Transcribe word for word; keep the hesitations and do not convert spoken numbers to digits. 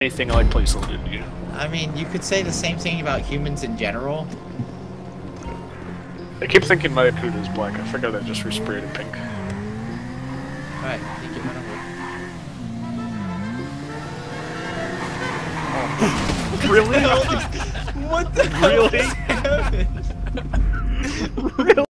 anything I like plays loaded, you. I mean, you could say the same thing about humans in general. I keep thinking my Akuda is black. I figured I just resprayed it pink. Alright, I think it went over. Really? What the Really? hell just happened? Really?